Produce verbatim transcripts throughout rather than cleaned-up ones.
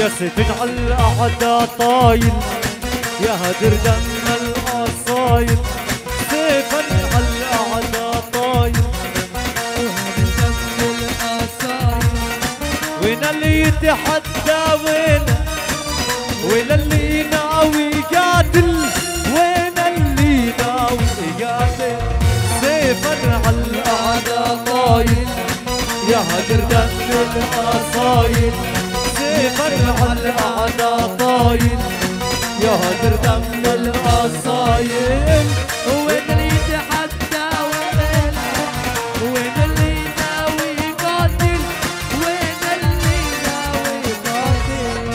يا سيف على الأعداء طايل يا هدر دم الأصايل سيفا على الأعداء طايل وهدر دم الأصايل وين اللي يتحدى وين وين اللي ناوي يقاتل وين اللي ناوي يقاتل سيفا على الأعداء طايل يا هدر دم الأصايل سيفا على الأعداء طايل يا هدر دم الأصايل وين اللي يتحدى وين وين اللي ناوي يقاتل وين اللي ناوي يقاتل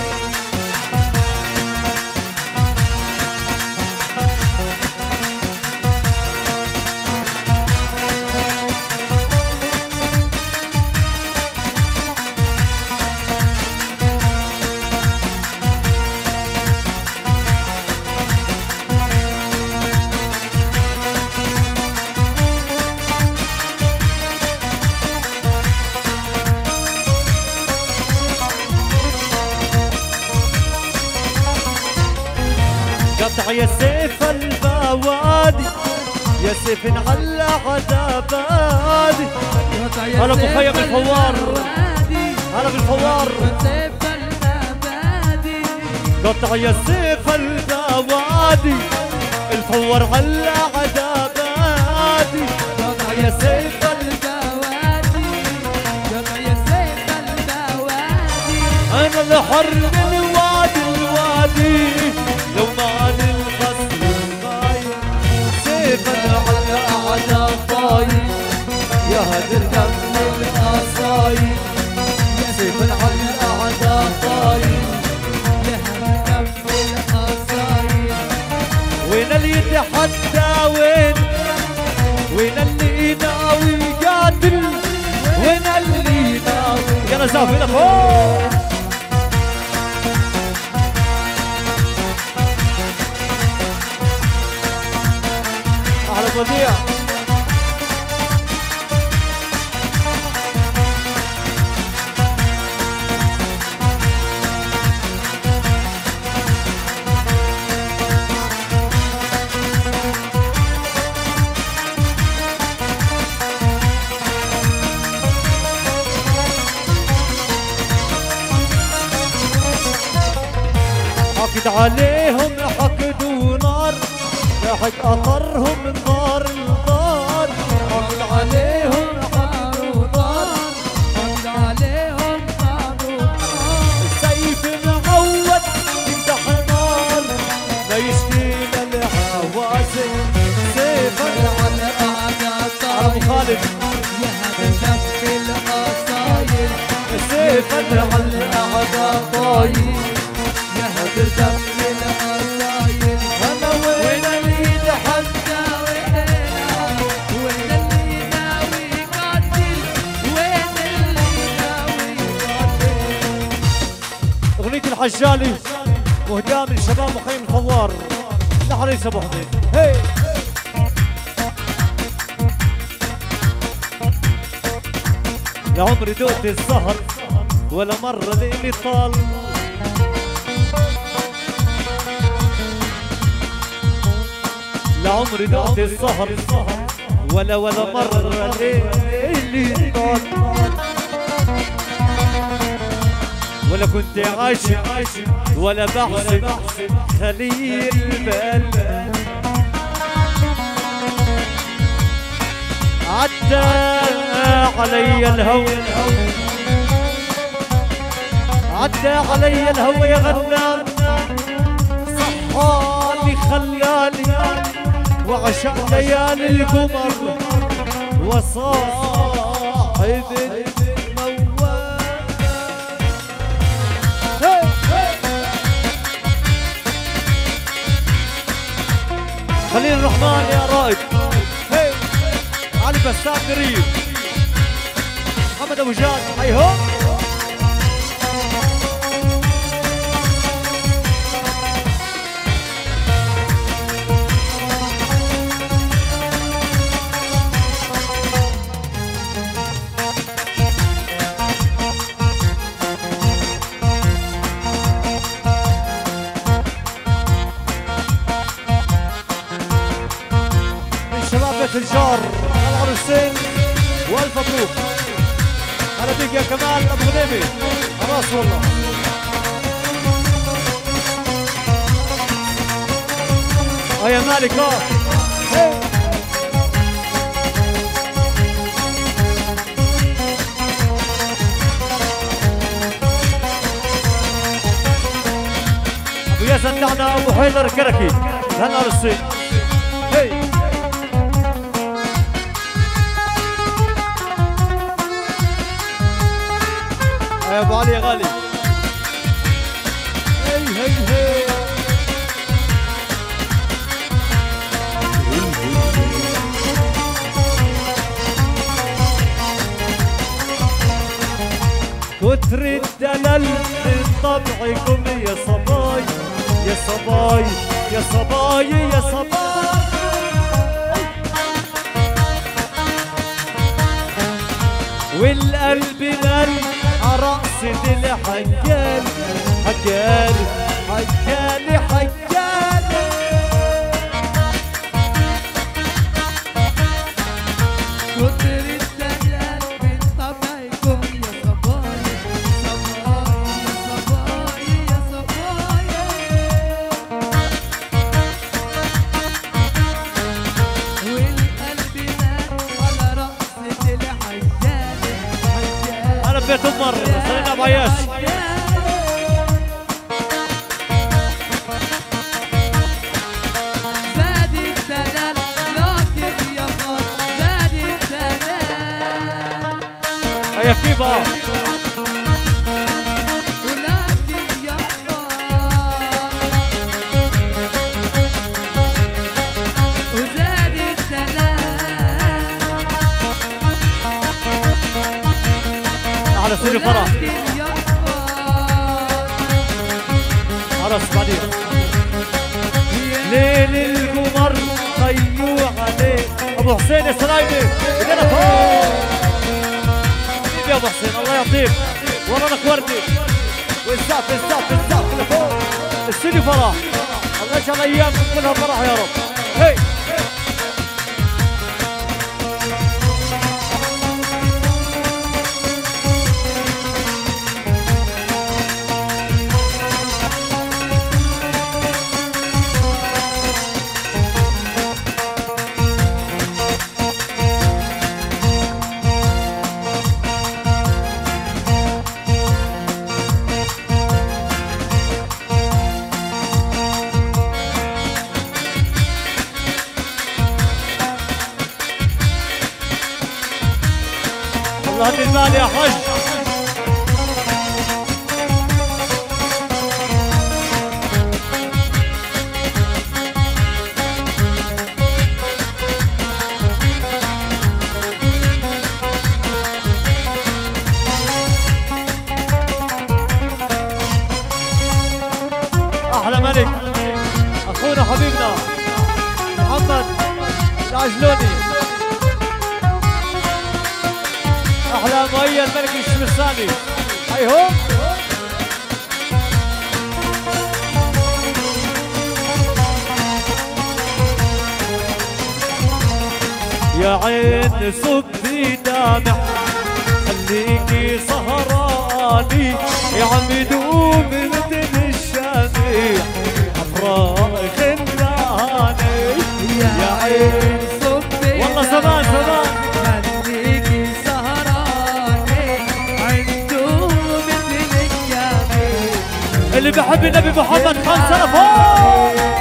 قطع يا سيف البوادي يا سيف على عذابادي هلا مخيم الفوار هلا بالفوار سيف المبادي قطع يا سيف البوادي الفوار على عذابادي قطع يا سيف البوادي قطع يا سيف البوادي انا الحر الوادي الوادي لو ما الخصم الغايب سيفا على الاعداء طايل يا هدر دم الاصايل سيفا على الاعداء طايل يا هدر دم الأصايل وين اللي يتحدى وين وين اللي ناوي يقاتل وين اللي ناوي يا نزاف هنا فوق على الوديع حقد عليهم حقدوا نار راحت أطرهم من نار النار حقد عليهم حقدوا نار حقد عليهم حقدوا نار السيف معود يفتح نار لا يشكينا الحواسم سيفا على أعداء أبو خالد يا هدر دم الأصايل سيفا على الأعداء طايل يا هدر دم الأصايل أنا وين اللي يتحدى وين اللي ناوي يقاتل وين اللي ناوي يقاتل أغنية الحجالي مهداة من شباب مخيم الفوار لحريص أبو حميد هي لعمري دوت السهر ولا مرة ليلي طال لعمري دوت السهر ولا ولا مرة ليلي طال ولا كنت عايش ولا بحسب خليل بال عدى علي الهوى عدى علي الهوى يا غنام صحاني خلاني وعشق ليالي القمر وصاحب الموال خليل الرحمن يا رائد علي بسام قريب محمد ابو جاد حي هو حسين والف مبروك. هلا بيك يا كمال ابو غنيمي خلاص والله. اه يا مالك اه ابو ياسر نعنا ابو حيدر كركي هلا الصين. هي يا ابو علي يا غالي. هي هي هي كتر الدلل من طبعكم يا صباي يا صباي يا صباي يا صباي. والقلب مال عرقص دل حجال حجال حجال حجال. كتر الدلال من طبعكم يا صبايا صبايا يا صبايا. والقلب مات على رقصة الحجال حجال. انا بيت عمر سلينا ابو عياش. زاد الدلال لكن يا خال زاد الدلال. هيا كيفا ولكن يا خال وزاد الدلال. على سيدي فرح ولكن يا خال خلاص بعدين. ليل القمر طيوا عليه ابو حسين السلايمي ايدينا فوق يا ابو حسين الله يعطيك ورانا وردي والزاف الزاف الزاف اللي فوق السيدي فرح. الله يجعل ايامكم كلها فرح يا رب. هي الله هدي المال يا حج. احلى ملك اخونا حبيبنا محمد العجلوني. احلى مؤيد ملك الشمساني. هاي هو يا عين صبي دامع خليكي سهراني يا عمي دوم مثل الشميع حمراء خلاني يا عين صبي والله زمان زمان خليكي سهراني عنده مثل الجميل. اللي بحب النبي محمد خمسة فوق.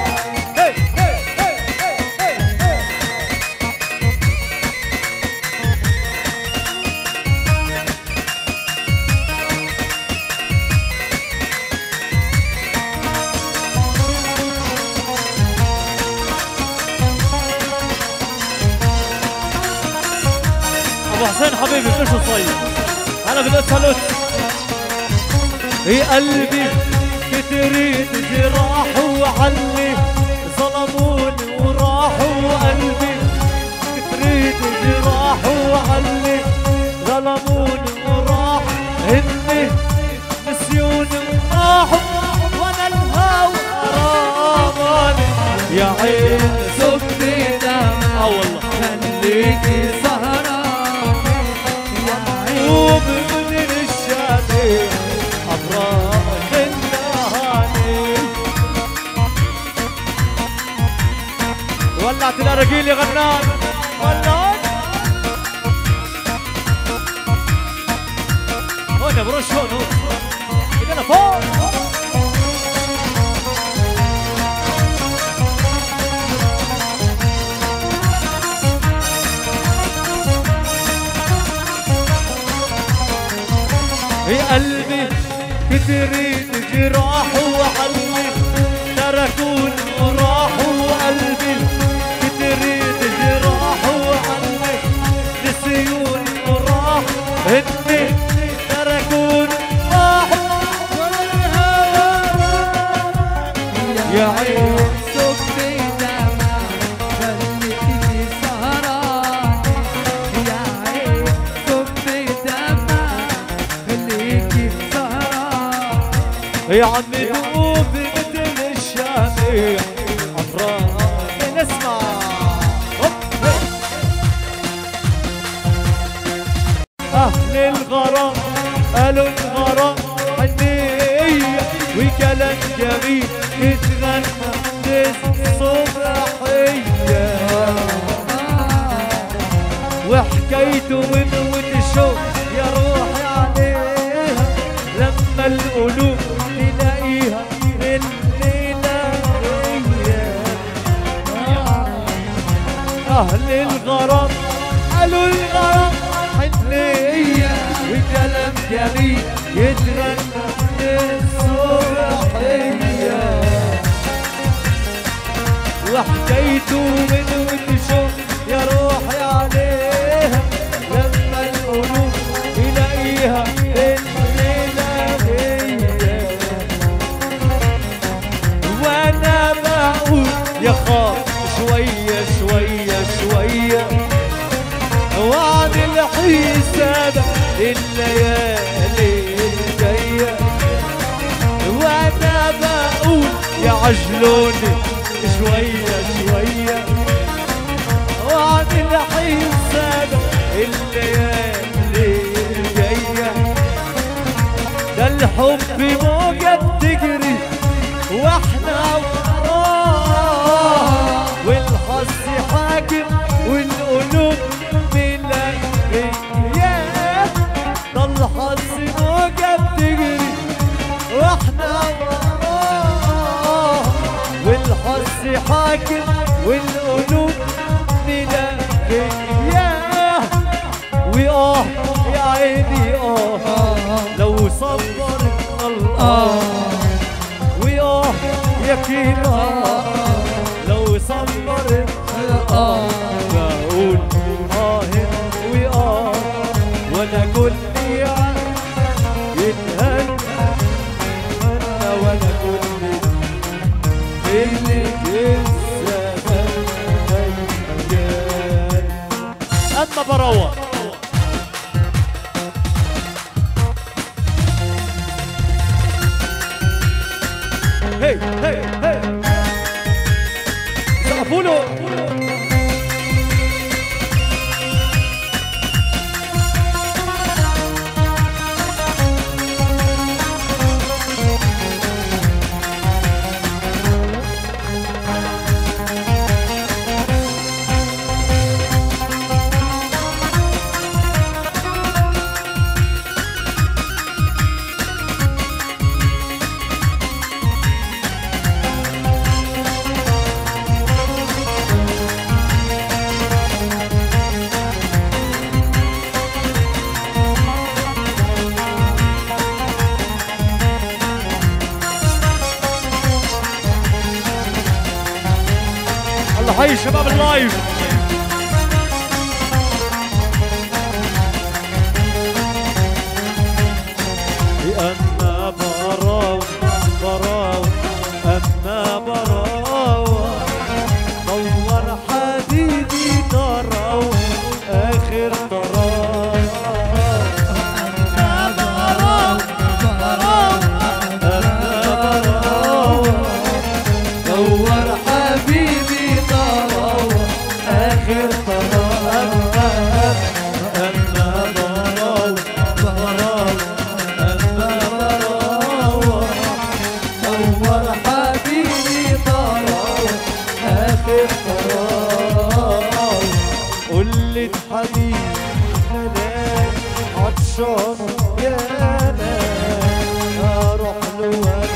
ابو حسين حبيبي كل شو صيد انا بدي اسالك. يا قلبي بتريد جراح وعلي ظلموني وراحوا. قلبي بتريد جراح وعلي ظلموني وراح. هني نسيوني وراحوا وانا الهوى راماني يا عين صبي دم اه والله خليكي سهراني تحياتي لرجيل يا غنان والله هون بروش هون هون ايدينا فوق يا قلبي كترين جراح وعلمي تركوني وراحوا قلبي كترين جراح وعلمي نسيوني وراح هني تركوني راحوا يا عين صبي دمع خليكي سهران يا عين صبي دمع خليكي سهران يا عمي دوب مثل الشامي عفران نسمع أهل الغرام قالوا الغرام حنية وكلام جميل يتغنى للصبحية وحكايته من والشوق يا روحي عليها لما القلوب تلاقيها الليلة هي أهل الغرام قالوا الغرام حنية وكلام جميل يتغنى للصبحية وحكايته من والشوق يا روحي عليها لما القلوب تلاقيها الليلة هي وانا بقول يا خاف شوية شوية شوية وعد الحساب الليالي الجاية وانا بقول يا عجلوني شوية شوية وعد الحساب الليالي الجاية ده الحب موجة بتجري واحنا وراه والحظ حاكم والقلوب ملاقية ده الحظ موجة بتجري واحنا وراه والحظ حاكم والقلوب ملاقية وآه يا عيني آه لو صبرت الله وآه يا كينا لو صبرت آه بقول آه وآه وأنا كل يوم يتهنى أنا وأنا كل اللي الزمن مجال أما بروح هي هي هي سقفوا له الله حي شباب اللايف أما براو براو أما براو نور حديدي تراو آخر تراو أما براو براو أما براو نور حبيبي تراو عطشان يا ناس اروح له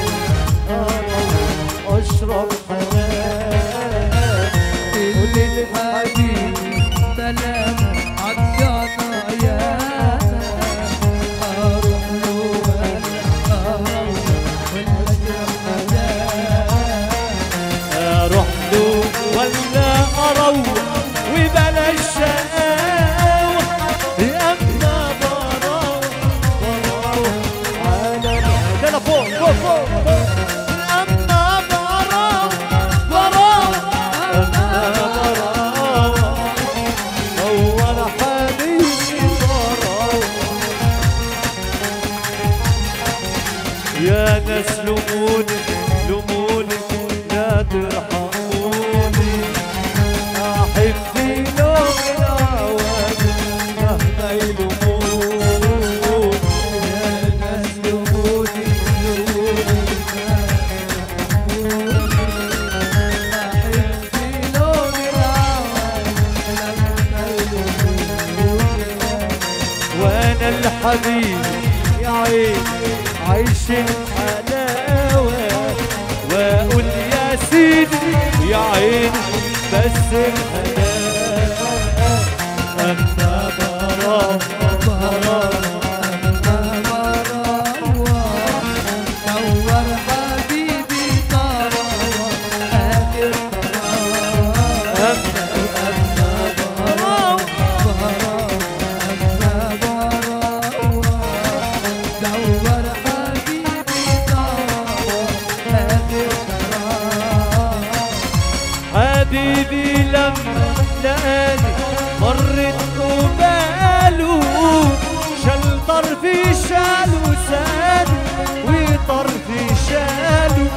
اشرب حنان قول الحبيب سلام عطشان يا ناس اروح له اروح له ولا اروح وبلاش شقاوة اما بروح بروح على انا فوق فوق فوق اما بروح بروح اما بروح هو انا حبيبي بروح يا ناس لموني لموني لا ترحموني أحبي لون العواد مهما يلوموني يا ناس لموني لموني أحبي لون العواد لما يلوموني وأنا الحبيب يا عيني عيش الحلاوة وأقول يا سيدي يا عيني بس الحلاوة أما براء براء نور حبيبي طراوة آخر طراوة أما براء نور حبيبي طراوة آخر طراوة حبيبي لما لقاني مرت قباله شال طرفي شاله ساني وطرفي شاله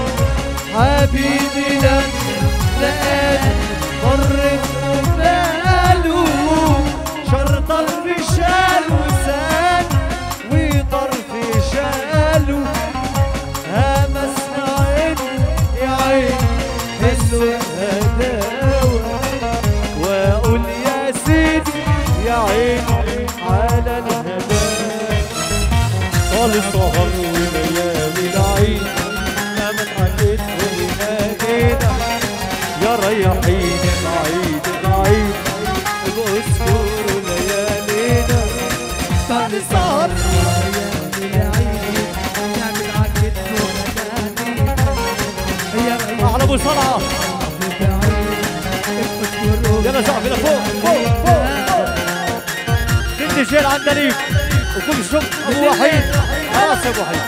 حبيبي لما لقاني مرت قباله شال طرفي شاله ساني وطرفي شاله همس عيني يا عيني حس الهداوة واقول يا سيدي يا عيني على الهداوة طال السهر وليالي العيد نامت حكيت ونادينا يا ريحين العيد العيد اذكروا ليالينا طال السهر ليالي العيد نعمل عكت ونادينا على ابو صلعه يلا شعبنا فوق فوق فوق ست شيل عندليك وكم شوف ابو وحيد خلاص يا ابو وحيد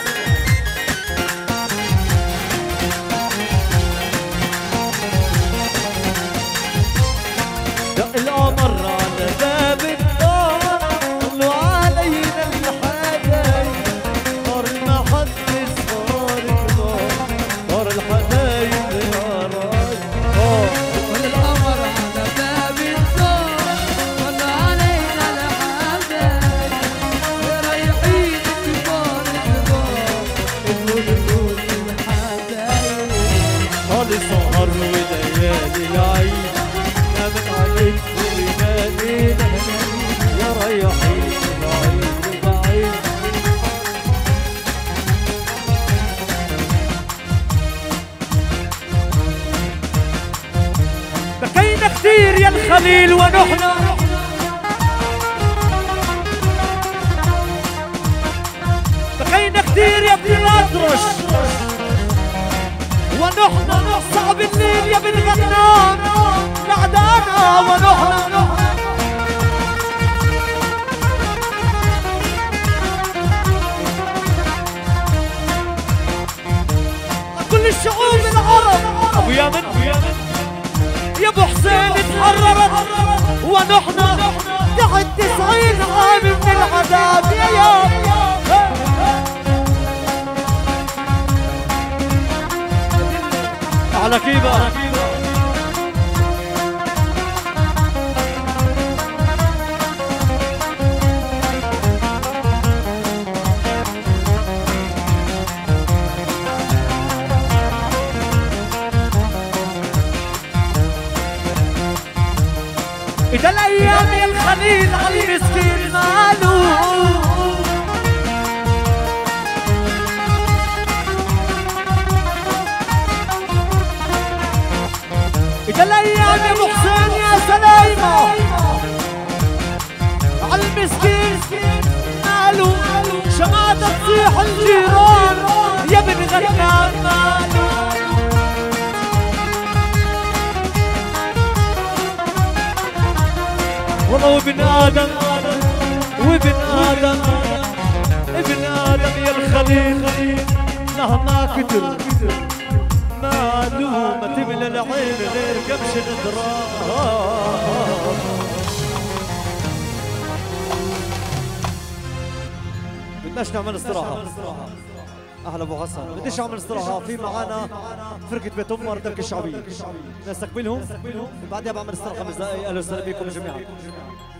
دق القمر على باب الدار طلوا علينا الحبايب صار المحدث صار كبار صار الحبايب يا راي والقمر على باب الدار طلع علينا الحبايب رايحين كبار كبار الهدود الحبايب طال السهر وليالي العيد نامت عليك ونادينا يا ريحين العيد العيد بكينا كتير يا الخليل ونحنا بكينا كتير يا ابن الأطرش ونحن صعب الليل يا بن غنام بعدنا ونحن كل الشعوب العرب ابو يمن يا ابو حسين تحررت ونحن تحت تسعين عام من العذاب يا يا على كيبه إذا الأيام يا الخليل على المسكين ماله الايام يا ابو حسين يا سلايمه عالمسكين مالو شماتة تصيح الجيران يا ابن غنام مالو والله وابن ادم وابن ادم ابن ادم يا الخليل مهما كتر مالو ما تملى العين غير كبش الدرام. بدناش نعمل استراحة. أهلا أبو حسن، بديش أعمل استراحة، في معانا فرقة بيت أمر دبكة الشعبية، نستقبلهم بعدها بعمل استراحة خمس دقايق. أهلا وسهلا بكم جميعا.